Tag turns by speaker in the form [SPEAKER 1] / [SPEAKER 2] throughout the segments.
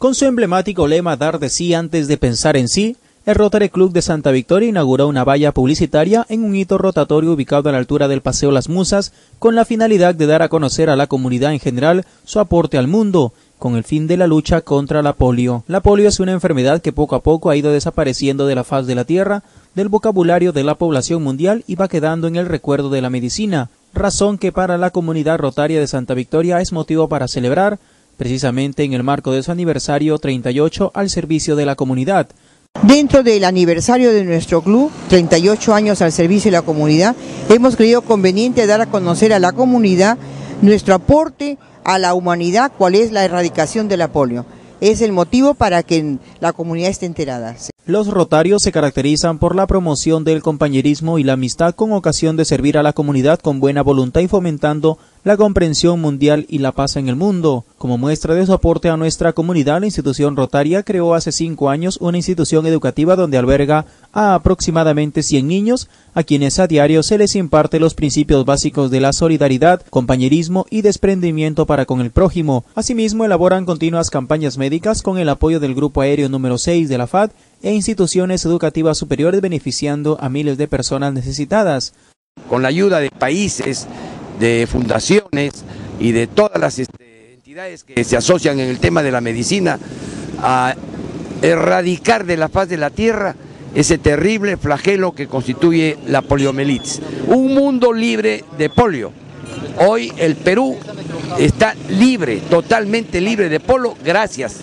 [SPEAKER 1] Con su emblemático lema "Dar de sí antes de pensar en sí", el Rotary Club de Santa Victoria inauguró una valla publicitaria en un hito rotatorio ubicado a la altura del Paseo Las Musas, con la finalidad de dar a conocer a la comunidad en general su aporte al mundo, con el fin de la lucha contra la polio. La polio es una enfermedad que poco a poco ha ido desapareciendo de la faz de la tierra, del vocabulario de la población mundial y va quedando en el recuerdo de la medicina, razón que para la comunidad rotaria de Santa Victoria es motivo para celebrar, precisamente en el marco de su aniversario 38 al servicio de la comunidad.
[SPEAKER 2] Dentro del aniversario de nuestro club, 38 años al servicio de la comunidad, hemos creído conveniente dar a conocer a la comunidad nuestro aporte a la humanidad, cuál es la erradicación de la polio. Es el motivo para que la comunidad esté enterada.
[SPEAKER 1] Los rotarios se caracterizan por la promoción del compañerismo y la amistad con ocasión de servir a la comunidad con buena voluntad y fomentando la comprensión mundial y la paz en el mundo. Como muestra de su aporte a nuestra comunidad, la institución rotaria creó hace 5 años una institución educativa donde alberga a aproximadamente 100 niños, a quienes a diario se les imparte los principios básicos de la solidaridad, compañerismo y desprendimiento para con el prójimo. Asimismo, elaboran continuas campañas médicas con el apoyo del Grupo Aéreo número 6 de la FAD e instituciones educativas superiores, beneficiando a miles de personas necesitadas.
[SPEAKER 3] Con la ayuda de países, de fundaciones y de todas las entidades que se asocian en el tema de la medicina, a erradicar de la faz de la tierra ese terrible flagelo que constituye la poliomielitis. Un mundo libre de polio. Hoy el Perú está libre, totalmente libre de polio, gracias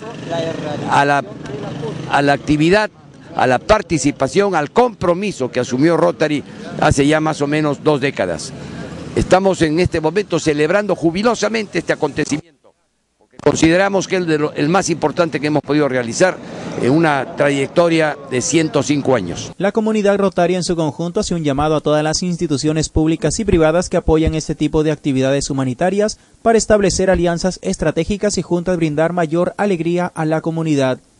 [SPEAKER 3] a la actividad, a la participación, al compromiso que asumió Rotary hace ya más o menos 2 décadas. Estamos en este momento celebrando jubilosamente este acontecimiento, porque consideramos que es el más importante que hemos podido realizar en una trayectoria de 105 años.
[SPEAKER 1] La comunidad rotaria en su conjunto hace un llamado a todas las instituciones públicas y privadas que apoyan este tipo de actividades humanitarias para establecer alianzas estratégicas y juntas brindar mayor alegría a la comunidad.